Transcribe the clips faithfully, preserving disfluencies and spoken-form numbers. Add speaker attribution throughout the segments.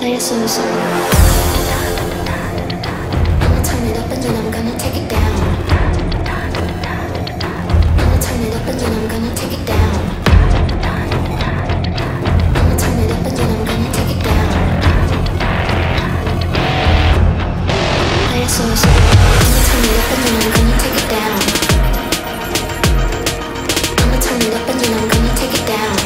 Speaker 1: Play it slow, slow. I'ma turn it up and then I'm gonna take it down. I'ma turn it up and then I'm gonna take it down. I'ma turn it up and then I'm gonna take it down. Play it slow, slow. I'ma turn it up and then I'm gonna take it down. I'ma turn it up and then I'm gonna take it down.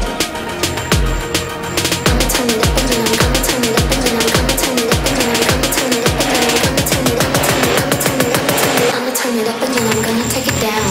Speaker 1: I'ma turn it up and then I'm gonna turn it up and then I'm gonna turn it up and then I'm gonna turn it up and then I'm gonna turn it up, I'ma turn it, I'ma turn it, I'ma turn it, I'ma turn it up and then I'm gonna take it down.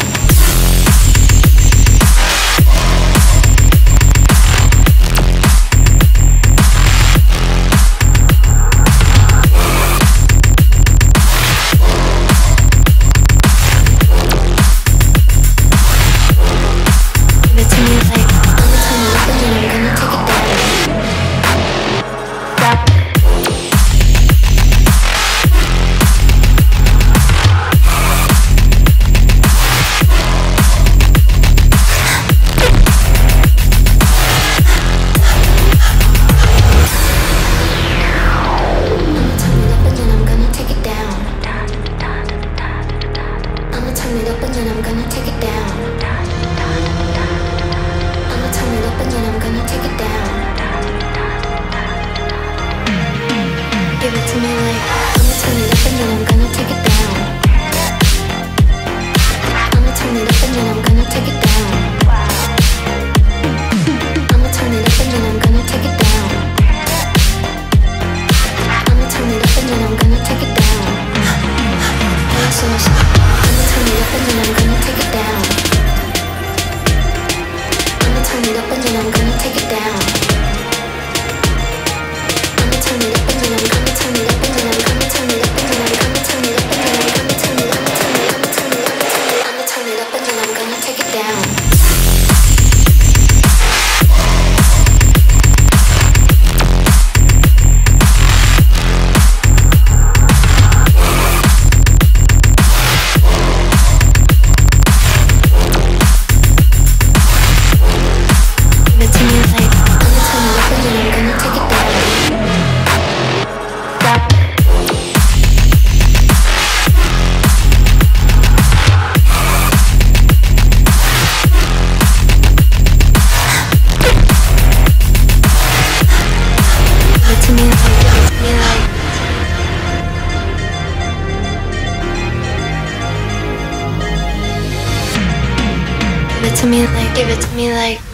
Speaker 1: Give it to me like, give it to me like